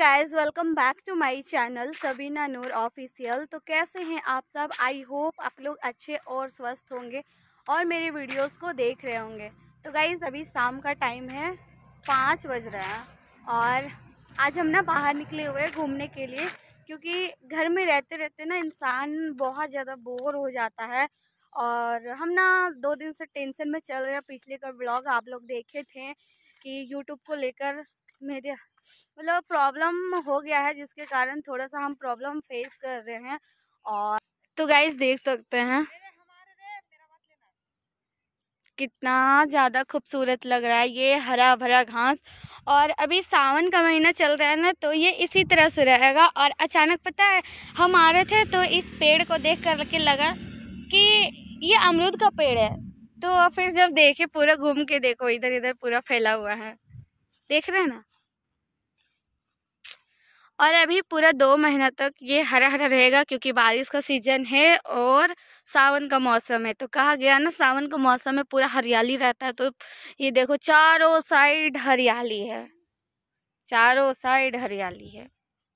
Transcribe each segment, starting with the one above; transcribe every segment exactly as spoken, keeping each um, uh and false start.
Guys, welcome back to my channel Sabina Noor official. तो कैसे हैं आप सब? आई होप आप लोग अच्छे और स्वस्थ होंगे और मेरे वीडियोस को देख रहे होंगे। तो गाइस, अभी शाम का टाइम है, पाँच बज रहा है और आज हम ना बाहर निकले हुए हैं घूमने के लिए, क्योंकि घर में रहते रहते ना इंसान बहुत ज़्यादा बोर हो जाता है। और हम ना दो दिन से टेंशन में चल रहे हैं। पिछले का ब्लॉग आप लोग देखे थे कि यूट्यूब को लेकर मेरे मतलब प्रॉब्लम हो गया है, जिसके कारण थोड़ा सा हम प्रॉब्लम फेस कर रहे हैं। और तो गाइस देख सकते हैं कितना ज़्यादा खूबसूरत लग रहा है ये हरा भरा घास। और अभी सावन का महीना चल रहा है ना, तो ये इसी तरह से रहेगा। और अचानक पता है, हम आ रहे थे तो इस पेड़ को देख कर के लगा कि ये अमरूद का पेड़ है। तो फिर जब देखे, पूरा घूम के देखो, इधर इधर पूरा फैला हुआ है, देख रहे हैं ना। और अभी पूरा दो महीना तक ये हरा हरा रहेगा, क्योंकि बारिश का सीजन है और सावन का मौसम है। तो कहा गया ना, सावन का मौसम में पूरा हरियाली रहता है। तो ये देखो, चारों साइड हरियाली है, चारों साइड हरियाली है।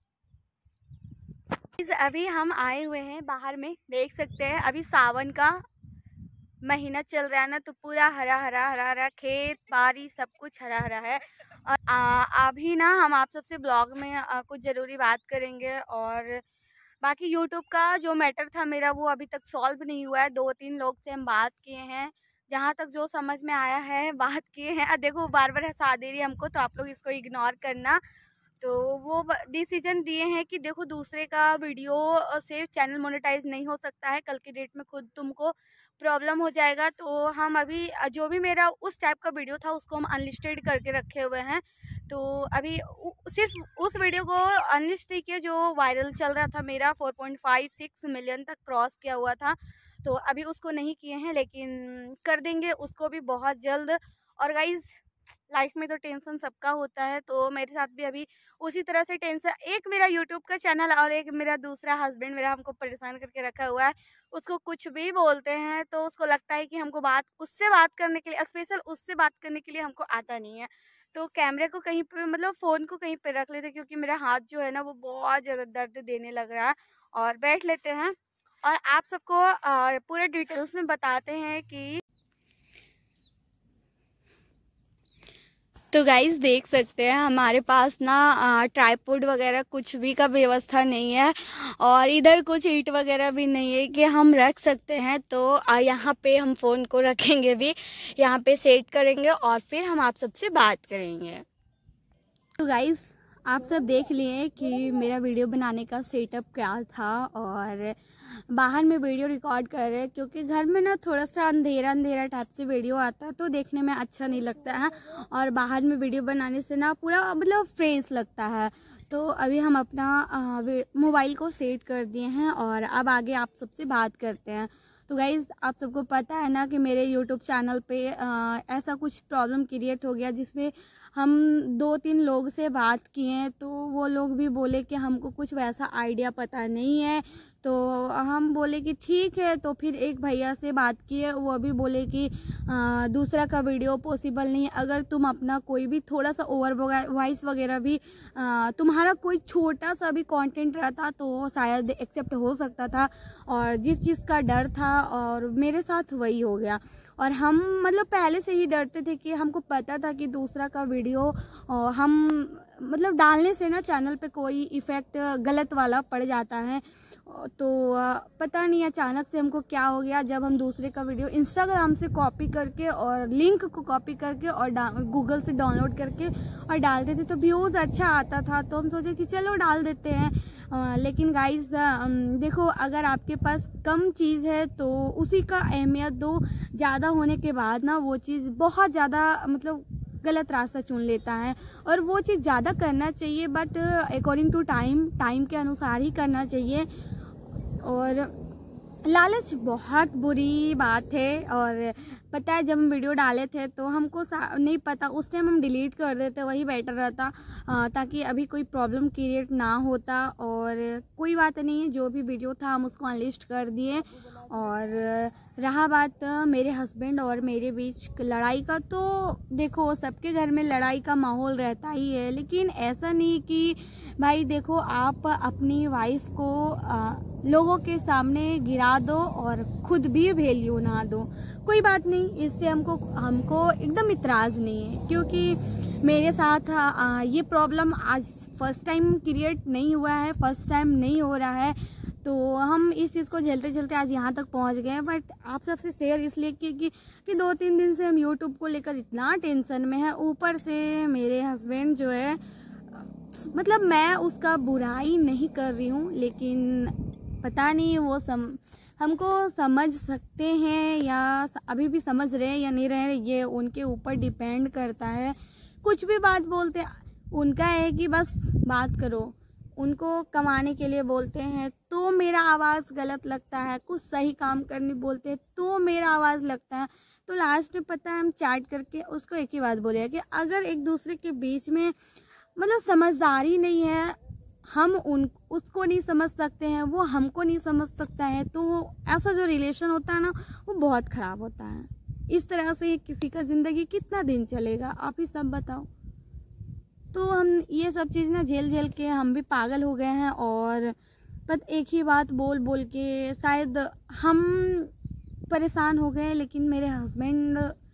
अभी हम आए हुए हैं बाहर में, देख सकते हैं अभी सावन का महीना चल रहा है ना, तो पूरा हरा हरा हरा हरा खेत बाड़ी सब कुछ हरा हरा है। और आ, अभी ना हम आप सबसे ब्लॉग में आ, कुछ ज़रूरी बात करेंगे। और बाकी यूट्यूब का जो मैटर था मेरा, वो अभी तक सॉल्व नहीं हुआ है। दो तीन लोग से हम बात किए हैं, जहाँ तक जो समझ में आया है बात किए हैं। देखो, बार बार हंसा दे रही है हमको, तो आप लोग इसको इग्नोर करना। तो वो डिसीजन दिए हैं कि देखो, दूसरे का वीडियो से चैनल मोनेटाइज नहीं हो सकता है, कल की डेट में खुद तुमको प्रॉब्लम हो जाएगा। तो हम अभी जो भी मेरा उस टाइप का वीडियो था उसको हम अनलिस्टेड करके रखे हुए हैं। तो अभी सिर्फ उस वीडियो को अनलिस्ट नहीं किया जो वायरल चल रहा था मेरा, four point five six million तक क्रॉस किया हुआ था। तो अभी उसको नहीं किए हैं, लेकिन कर देंगे उसको भी बहुत जल्द। और गाइज़, लाइफ में तो टेंशन सबका होता है, तो मेरे साथ भी अभी उसी तरह से टेंशन, एक मेरा यूट्यूब का चैनल और एक मेरा दूसरा हस्बैंड मेरा हमको परेशान करके रखा हुआ है। उसको कुछ भी बोलते हैं तो उसको लगता है कि हमको बात उससे बात करने के लिए, स्पेशल उससे बात करने के लिए हमको आता नहीं है। तो कैमरे को कहीं पे, मतलब फ़ोन को कहीं पे रख लेते, क्योंकि मेरा हाथ जो है ना वो बहुत ज़्यादा दर्द देने लग रहा है। और बैठ लेते हैं और आप सबको पूरे डिटेल्स में बताते हैं कि तो गाइस देख सकते हैं हमारे पास ना ट्राइपॉड वगैरह कुछ भी का व्यवस्था नहीं है, और इधर कुछ ईंट वगैरह भी नहीं है कि हम रख सकते हैं। तो यहाँ पे हम फ़ोन को रखेंगे भी, यहाँ पे सेट करेंगे और फिर हम आप सबसे बात करेंगे। तो गाइस, आप सब देख लिए कि मेरा वीडियो बनाने का सेटअप क्या था, और बाहर में वीडियो रिकॉर्ड कर रहे हैं, क्योंकि घर में ना थोड़ा सा अंधेरा अंधेरा टाइप से वीडियो आता है, तो देखने में अच्छा नहीं लगता है। और बाहर में वीडियो बनाने से ना पूरा मतलब फ्रेश लगता है। तो अभी हम अपना मोबाइल को सेट कर दिए हैं और अब आगे आप सबसे बात करते हैं। तो गाइज़, आप सबको पता है ना कि मेरे यूट्यूब चैनल पे आ, ऐसा कुछ प्रॉब्लम क्रिएट हो गया, जिसमें हम दो तीन लोग से बात किए, तो वो लोग भी बोले कि हमको कुछ वैसा आइडिया पता नहीं है। तो हम बोले कि ठीक है। तो फिर एक भैया से बात किए, वो भी बोले कि आ, दूसरा का वीडियो पॉसिबल नहीं है। अगर तुम अपना कोई भी थोड़ा सा ओवर वॉइस वगैरह भी, आ, तुम्हारा कोई छोटा सा भी कंटेंट रहता तो शायद एक्सेप्ट हो सकता था। और जिस चीज़ का डर था, और मेरे साथ वही हो गया। और हम मतलब पहले से ही डरते थे कि हमको पता था कि दूसरा का वीडियो हम मतलब डालने से ना चैनल पे कोई इफ़ेक्ट गलत वाला पड़ जाता है। तो पता नहीं अचानक से हमको क्या हो गया, जब हम दूसरे का वीडियो इंस्टाग्राम से कॉपी करके और लिंक को कॉपी करके और गूगल से डाउनलोड करके और डालते थे, तो व्यूज़ अच्छा आता था। तो हम सोचे कि चलो डाल देते हैं। आ, लेकिन गाइस, देखो, अगर आपके पास कम चीज़ है तो उसी का अहमियत दो। ज़्यादा होने के बाद ना वो चीज़ बहुत ज़्यादा मतलब गलत रास्ता चुन लेता है। और वो चीज़ ज़्यादा करना चाहिए, but according to time time के अनुसार ही करना चाहिए। और लालच बहुत बुरी बात है। और पता है, जब हम वीडियो डाले थे तो हमको नहीं पता, उस टाइम हम डिलीट कर देते, वही बेटर रहता, ताकि अभी कोई प्रॉब्लम क्रिएट ना होता। और कोई बात नहीं है, जो भी वीडियो था हम उसको अनलिस्ट कर दिए। और रहा बात मेरे हस्बैंड और मेरे बीच लड़ाई का, तो देखो, सबके घर में लड़ाई का माहौल रहता ही है, लेकिन ऐसा नहीं कि भाई देखो, आप अपनी वाइफ को आ, लोगों के सामने गिरा दो और खुद भी वैल्यू ना दो, कोई बात नहीं, इससे हमको हमको एकदम इतराज़ नहीं है। क्योंकि मेरे साथ आ, ये प्रॉब्लम आज फर्स्ट टाइम क्रिएट नहीं हुआ है, फर्स्ट टाइम नहीं हो रहा है, तो हम इस चीज़ को झेलते झेलते आज यहाँ तक पहुँच गए हैं। बट आप सबसे शेयर इसलिए कि, कि, कि दो तीन दिन से हम यूट्यूब को लेकर इतना टेंशन में है। ऊपर से मेरे हस्बैंड जो है, मतलब मैं उसका बुराई नहीं कर रही हूँ, लेकिन पता नहीं वो सम हमको समझ सकते हैं या अभी भी समझ रहे हैं या नहीं रहे, ये उनके ऊपर डिपेंड करता है। कुछ भी बात बोलते, उनका है कि बस बात करो, उनको कमाने के लिए बोलते हैं तो मेरा आवाज़ गलत लगता है, कुछ सही काम करने बोलते हैं तो मेरा आवाज़ लगता है। तो लास्ट में पता है हम चैट करके उसको एक ही बात बोले कि अगर एक दूसरे के बीच में मतलब समझदारी नहीं है, हम उन उसको नहीं समझ सकते हैं, वो हमको नहीं समझ सकता है, तो ऐसा जो रिलेशन होता है ना, वो बहुत ख़राब होता है। इस तरह से किसी का ज़िंदगी कितना दिन चलेगा, आप ही सब बताओ। तो हम ये सब चीज़ ना झेल झेल के हम भी पागल हो गए हैं, और बस एक ही बात बोल बोल के शायद हम परेशान हो गए, लेकिन मेरे हस्बैंड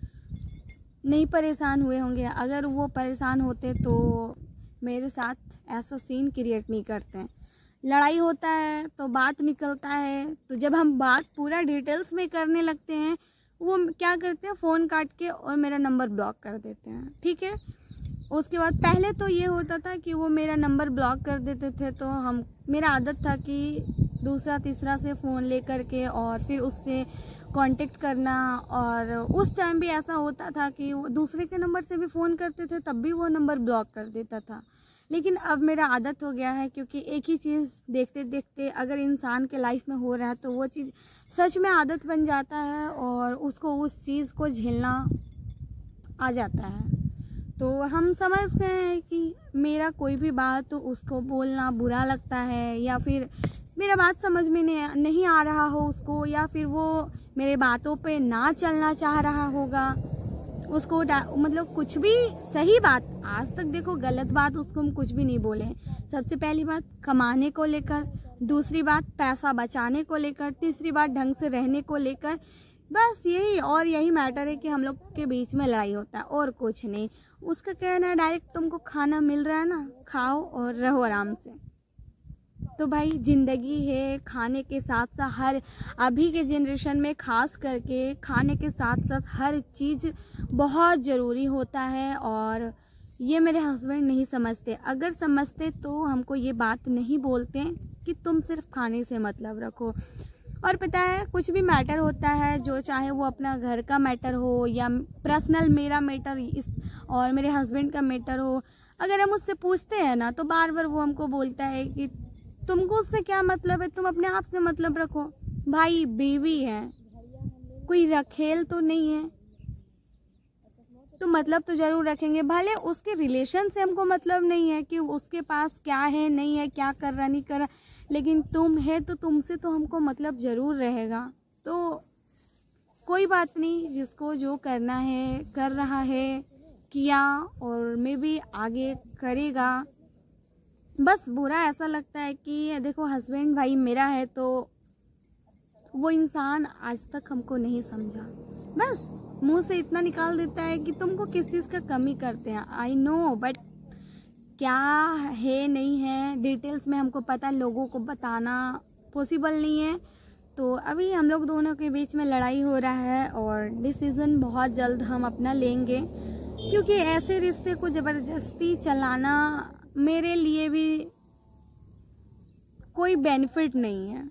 नहीं परेशान हुए होंगे। अगर वो परेशान होते तो मेरे साथ ऐसा सीन क्रिएट नहीं करते हैं। लड़ाई होता है तो बात निकलता है, तो जब हम बात पूरा डिटेल्स में करने लगते हैं, वो क्या करते हैं, फ़ोन काट के और मेरा नंबर ब्लॉक कर देते हैं। ठीक है, उसके बाद पहले तो ये होता था कि वो मेरा नंबर ब्लॉक कर देते थे, तो हम मेरा आदत था कि दूसरा तीसरा से फ़ोन ले कर के और फिर उससे कांटेक्ट करना। और उस टाइम भी ऐसा होता था कि वो दूसरे के नंबर से भी फ़ोन करते थे, तब भी वो नंबर ब्लॉक कर देता था। लेकिन अब मेरा आदत हो गया है, क्योंकि एक ही चीज़ देखते देखते अगर इंसान के लाइफ में हो रहा है तो वो चीज़ सच में आदत बन जाता है और उसको उस चीज़ को झेलना आ जाता है। तो हम समझ गए हैं कि मेरा कोई भी बात तो उसको बोलना बुरा लगता है, या फिर मेरा बात समझ में नहीं, नहीं आ रहा हो उसको, या फिर वो मेरे बातों पे ना चलना चाह रहा होगा, उसको मतलब कुछ भी सही बात, आज तक देखो गलत बात उसको हम कुछ भी नहीं बोले। सबसे पहली बात कमाने को लेकर, दूसरी बात पैसा बचाने को लेकर, तीसरी बात ढंग से रहने को लेकर, बस यही और यही मैटर है कि हम लोग के बीच में लड़ाई होता है और कुछ नहीं। उसका कहना है डायरेक्ट तुमको खाना मिल रहा है ना, खाओ और रहो आराम से। तो भाई ज़िंदगी है, खाने के साथ साथ हर अभी के जनरेशन में खास करके खाने के साथ साथ हर चीज़ बहुत ज़रूरी होता है, और ये मेरे हस्बैंड नहीं समझते। अगर समझते तो हमको ये बात नहीं बोलते कि तुम सिर्फ खाने से मतलब रखो। और पता है कुछ भी मैटर होता है, जो चाहे वो अपना घर का मैटर हो या पर्सनल मेरा मैटर इस और मेरे हस्बैंड का मैटर हो, अगर हम उससे पूछते हैं ना तो बार बार वो हमको बोलता है कि तुमको उससे क्या मतलब है, तुम अपने आप से मतलब रखो। भाई बीवी है, कोई रखेल तो नहीं है, तो मतलब तो ज़रूर रखेंगे। भले उसके रिलेशन से हमको मतलब नहीं है कि उसके पास क्या है नहीं है, क्या कर रहा नहीं कर रहा, लेकिन तुम है तो तुमसे तो हमको मतलब ज़रूर रहेगा। तो कोई बात नहीं, जिसको जो करना है कर रहा है, किया और मे भी आगे करेगा। बस बुरा ऐसा लगता है कि देखो हस्बैंड भाई मेरा है तो वो इंसान आज तक हमको नहीं समझा, बस मुंह से इतना निकाल देता है कि तुमको किस चीज़ का कमी करते हैं। आई नो, बट क्या है नहीं है डिटेल्स में हमको पता, लोगों को बताना पॉसिबल नहीं है। तो अभी हम लोग दोनों के बीच में लड़ाई हो रहा है और डिसीज़न बहुत जल्द हम अपना लेंगे, क्योंकि ऐसे रिश्ते को ज़बरदस्ती चलाना मेरे लिए भी कोई बेनिफिट नहीं है।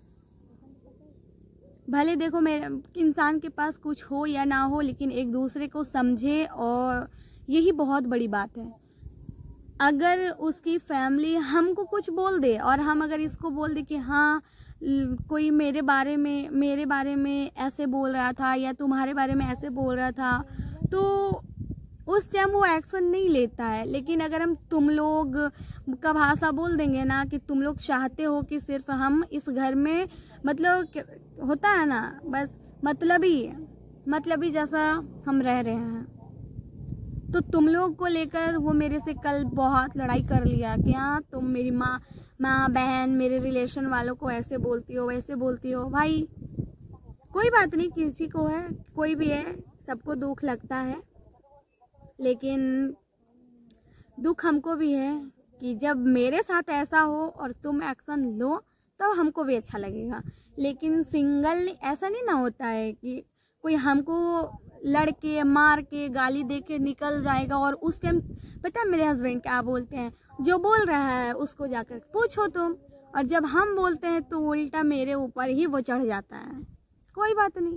भले देखो मेरे इंसान के पास कुछ हो या ना हो, लेकिन एक दूसरे को समझे, और यही बहुत बड़ी बात है। अगर उसकी फैमिली हमको कुछ बोल दे और हम अगर इसको बोल दे कि हाँ कोई मेरे बारे में मेरे बारे में ऐसे बोल रहा था या तुम्हारे बारे में ऐसे बोल रहा था, तो उस टाइम वो एक्शन नहीं लेता है। लेकिन अगर हम तुम लोग का भाषा बोल देंगे ना कि तुम लोग चाहते हो कि सिर्फ हम इस घर में मतलब होता है ना, बस मतलबी मतलबी जैसा हम रह रहे हैं, तो तुम लोग को लेकर वो मेरे से कल बहुत लड़ाई कर लिया कि हाँ तुम मेरी माँ माँ बहन मेरे रिलेशन वालों को ऐसे बोलती हो वैसे बोलती हो। भाई कोई बात नहीं, किसी को है, कोई भी है, सबको दुख लगता है, लेकिन दुख हमको भी है कि जब मेरे साथ ऐसा हो और तुम एक्शन लो तब तो हमको भी अच्छा लगेगा। लेकिन सिंगल ऐसा नहीं ना होता है कि कोई हमको लड़के मार के गाली दे के निकल जाएगा और उस टाइम पता है मेरे हस्बैंड क्या बोलते हैं, जो बोल रहा है उसको जाकर पूछो तुम, और जब हम बोलते हैं तो उल्टा मेरे ऊपर ही वो चढ़ जाता है। कोई बात नहीं,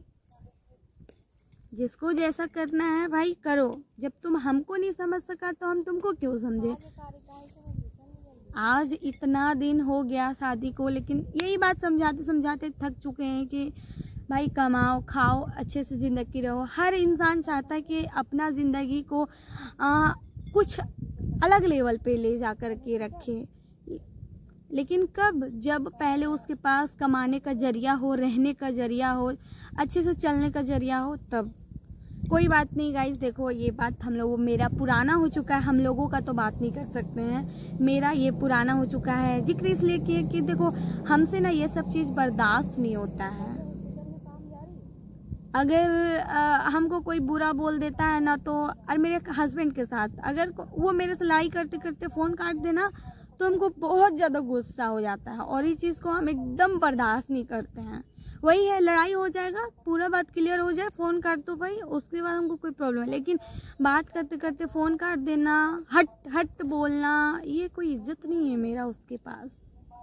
जिसको जैसा करना है भाई करो, जब तुम हमको नहीं समझ सका तो हम तुमको क्यों समझे। आज इतना दिन हो गया शादी को, लेकिन यही बात समझाते समझाते थक चुके हैं कि भाई कमाओ खाओ अच्छे से ज़िंदगी रहो। हर इंसान चाहता है कि अपना ज़िंदगी को आ, कुछ अलग लेवल पे ले जा कर के रखे, लेकिन कब, जब पहले उसके पास कमाने का जरिया हो, रहने का जरिया हो, अच्छे से चलने का जरिया हो, तब। कोई बात नहीं गाइस, देखो ये बात हम लोगों मेरा पुराना हो चुका है, हम लोगों का तो बात नहीं कर सकते हैं, मेरा ये पुराना हो चुका है। जिक्र इसलिए किए कि देखो हमसे ना ये सब चीज़ बर्दाश्त नहीं होता है। अगर आ, हमको कोई बुरा बोल देता है ना तो, और मेरे हस्बैंड के साथ अगर वो मेरे से लड़ाई करते करते फ़ोन काट देना तो हमको बहुत ज़्यादा गुस्सा हो जाता है, और इस चीज़ को हम एकदम बर्दाश्त नहीं करते हैं। वही है, लड़ाई हो जाएगा, पूरा बात क्लियर हो जाए, फ़ोन काट दो भाई, उसके बाद हमको कोई प्रॉब्लम है। लेकिन बात करते करते फ़ोन काट देना, हट हट बोलना, ये कोई इज्जत नहीं है मेरा उसके पास।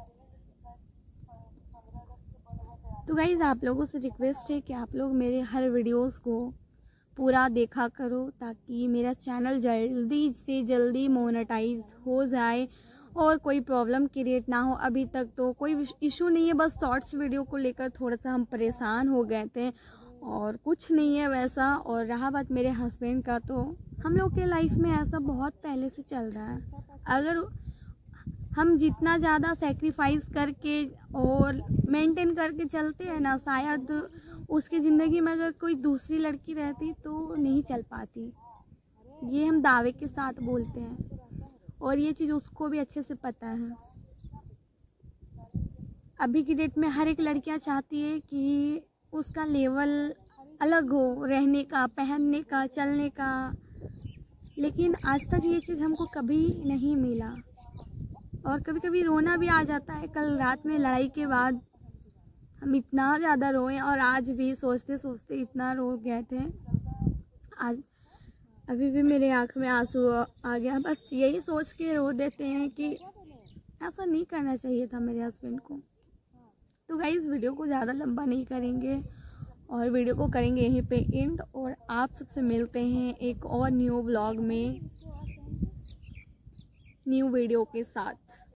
तो गाइज आप लोगों से रिक्वेस्ट है कि आप लोग मेरे हर वीडियोस को पूरा देखा करो, ताकि मेरा चैनल जल्दी से जल्दी मोनेटाइज हो जाए और कोई प्रॉब्लम क्रिएट ना हो। अभी तक तो कोई इशू नहीं है, बस शॉर्ट्स वीडियो को लेकर थोड़ा सा हम परेशान हो गए थे और कुछ नहीं है वैसा। और रहा बात मेरे हस्बैंड का, तो हम लोग के लाइफ में ऐसा बहुत पहले से चल रहा है। अगर हम जितना ज़्यादा सेक्रीफाइस करके और मेंटेन करके चलते हैं ना, शायद उसकी ज़िंदगी में अगर कोई दूसरी लड़की रहती तो नहीं चल पाती। ये हम दावे के साथ बोलते हैं, और ये चीज़ उसको भी अच्छे से पता है। अभी की डेट में हर एक लड़कियां चाहती है कि उसका लेवल अलग हो, रहने का, पहनने का, चलने का, लेकिन आज तक ये चीज़ हमको कभी नहीं मिला। और कभी कभी रोना भी आ जाता है। कल रात में लड़ाई के बाद हम इतना ज़्यादा रोए, और आज भी सोचते सोचते इतना रो गए थे। आज अभी भी मेरे आँख में आंसू आ गया। बस यही सोच के रो देते हैं कि ऐसा नहीं करना चाहिए था मेरे हस्बैंड को। तो गाइस वीडियो को ज़्यादा लंबा नहीं करेंगे और वीडियो को करेंगे यहीं पे एंड, और आप सबसे मिलते हैं एक और न्यू व्लॉग में न्यू वीडियो के साथ।